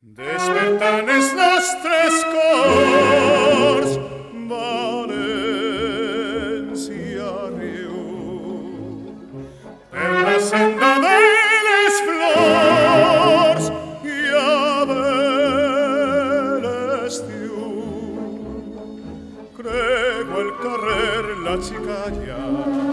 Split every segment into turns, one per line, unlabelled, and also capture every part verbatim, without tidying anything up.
Despertan els nostres cors, València riu, per la senda de les flors i a ve l'estiu. Crego el carrer, la xicalla,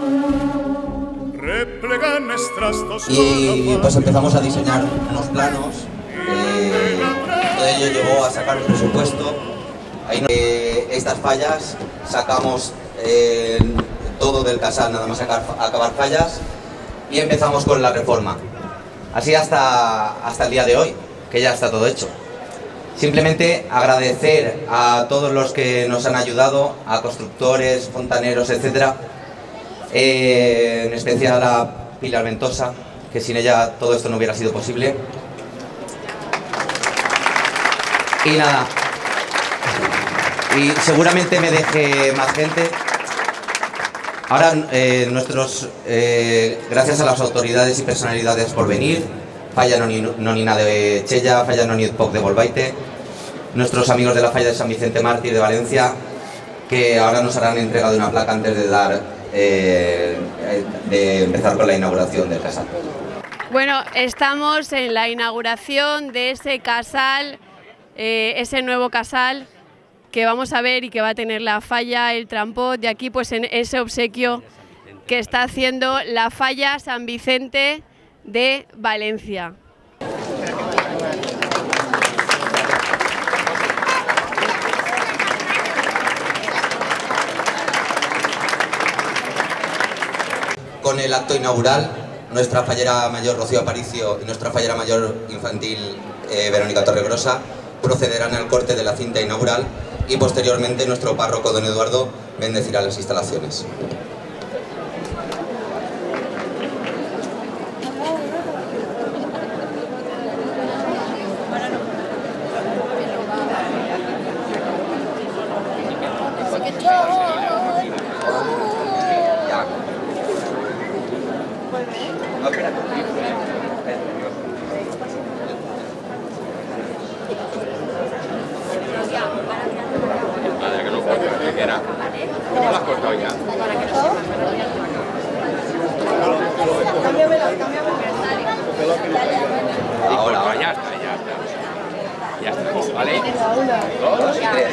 replegant els trastos.
Y pues empezamos a diseñar unos planos. Eh, todo ello llevó a sacar un presupuesto. Ahí, eh, estas fallas sacamos eh, todo del casal, nada más sacar, acabar fallas, y empezamos con la reforma. Así hasta, hasta el día de hoy, que ya está todo hecho. Simplemente agradecer a todos los que nos han ayudado, a constructores, fontaneros, etcétera. Eh, en especial a Pilar Ventosa, que sin ella todo esto no hubiera sido posible. Y nada, y seguramente me deje más gente. Ahora, eh, nuestros, eh, gracias a las autoridades y personalidades por venir, Falla Nonina de Chella, Falla Nonidpoc de Bolbaite, nuestros amigos de la Falla de San Vicente Mártir de Valencia, que ahora nos harán entrega de una placa antes de dar, eh, de empezar con la inauguración del casal.
Bueno, estamos en la inauguración de ese casal. Eh, ese nuevo casal que vamos a ver y que va a tener la falla, el trampot, y aquí pues en ese obsequio que está haciendo la Falla San Vicente de Valencia.
Con el acto inaugural, nuestra fallera mayor Rocío Aparicio y nuestra fallera mayor infantil eh, Verónica Torregrosa procederán al corte de la cinta inaugural y posteriormente nuestro párroco don Eduardo bendecirá las instalaciones.
¿Cómo las has cortado ya? Ahora, ahora ya está, ya está. Ya está, ¿vale? Dos y tres.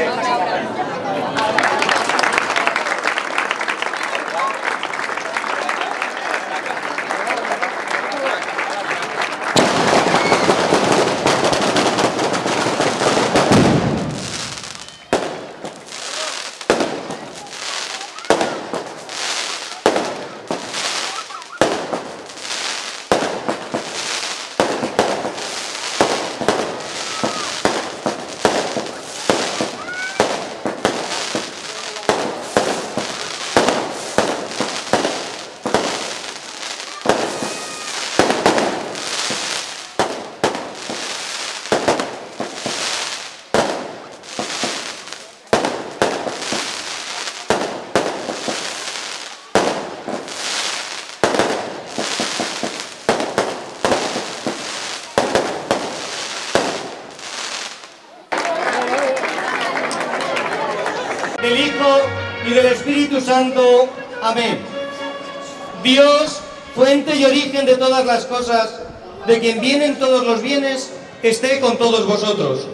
Del Hijo y del Espíritu Santo. Amén. Dios, fuente y origen de todas las cosas, de quien vienen todos los bienes, esté con todos vosotros.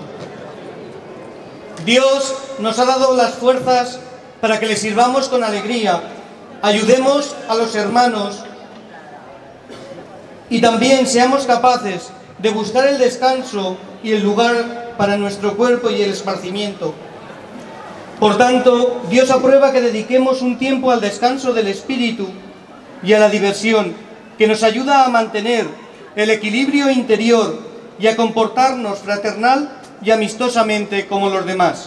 Dios nos ha dado las fuerzas para que le sirvamos con alegría, ayudemos a los hermanos y también seamos capaces de buscar el descanso y el lugar para nuestro cuerpo y el esparcimiento. Por tanto, Dios aprueba que dediquemos un tiempo al descanso del espíritu y a la diversión, que nos ayuda a mantener el equilibrio interior y a comportarnos fraternal y amistosamente como los demás.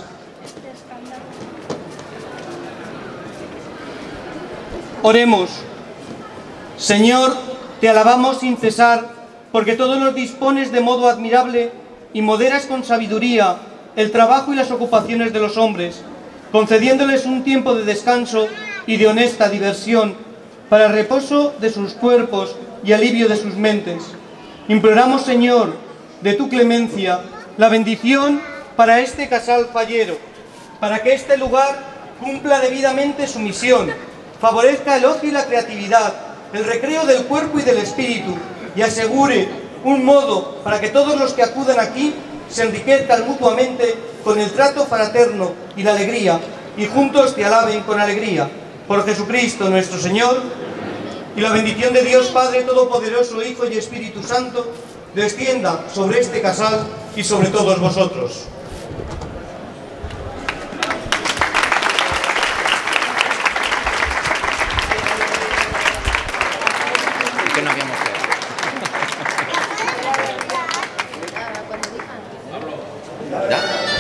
Oremos. Señor, te alabamos sin cesar, porque todo nos dispones de modo admirable y moderas con sabiduría el trabajo y las ocupaciones de los hombres, concediéndoles un tiempo de descanso y de honesta diversión para reposo de sus cuerpos y alivio de sus mentes. Imploramos, Señor, de tu clemencia, la bendición para este casal fallero, para que este lugar cumpla debidamente su misión, favorezca el ocio y la creatividad, el recreo del cuerpo y del espíritu, y asegure un modo para que todos los que acudan aquí se enriquezcan mutuamente con el trato fraterno y la alegría, y juntos te alaben con alegría. Por Jesucristo nuestro Señor, y la bendición de Dios Padre Todopoderoso, Hijo y Espíritu Santo, descienda sobre este casal y sobre todos vosotros.
Que no habíamos quedado. ¿Ya?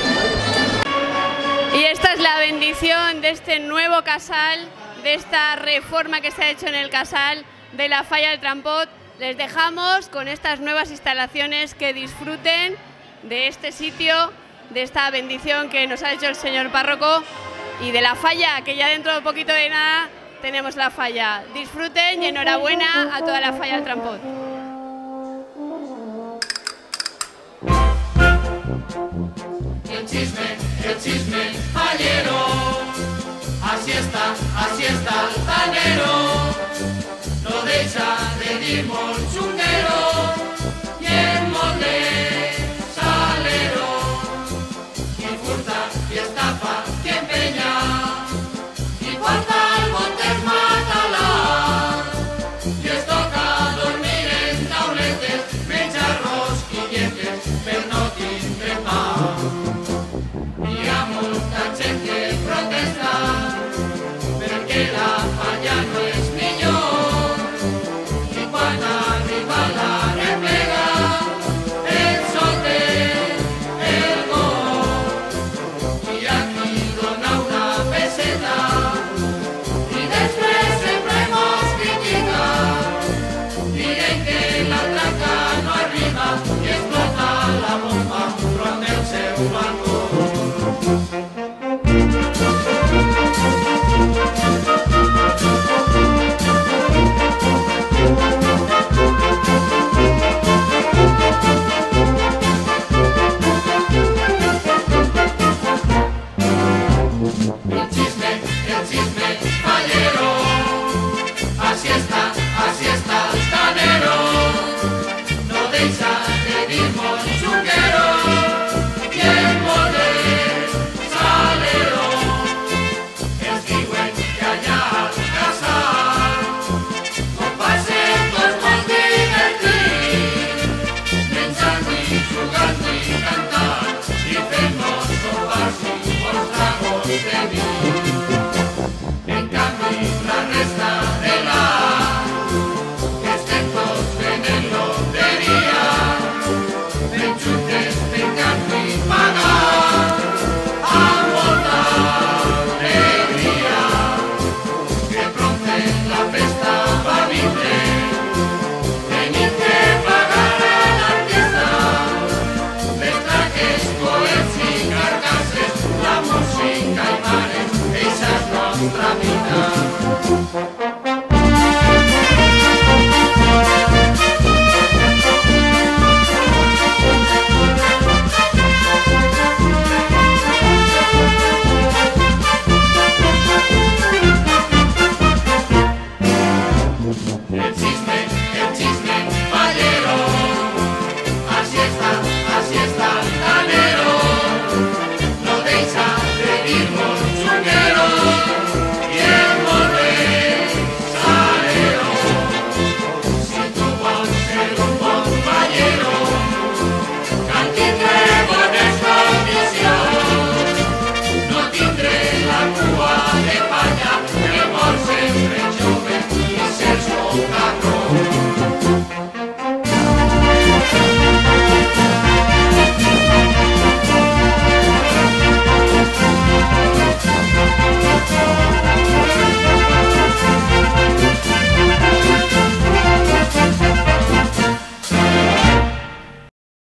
Y esta es la bendición de este nuevo casal, de esta reforma que se ha hecho en el casal de la Falla del Trampot. Les dejamos con estas nuevas instalaciones, que disfruten de este sitio, de esta bendición que nos ha hecho el señor párroco, y de la falla, que ya dentro de poquito de nada tenemos la falla. Disfruten y enhorabuena a toda la Falla del Trampot.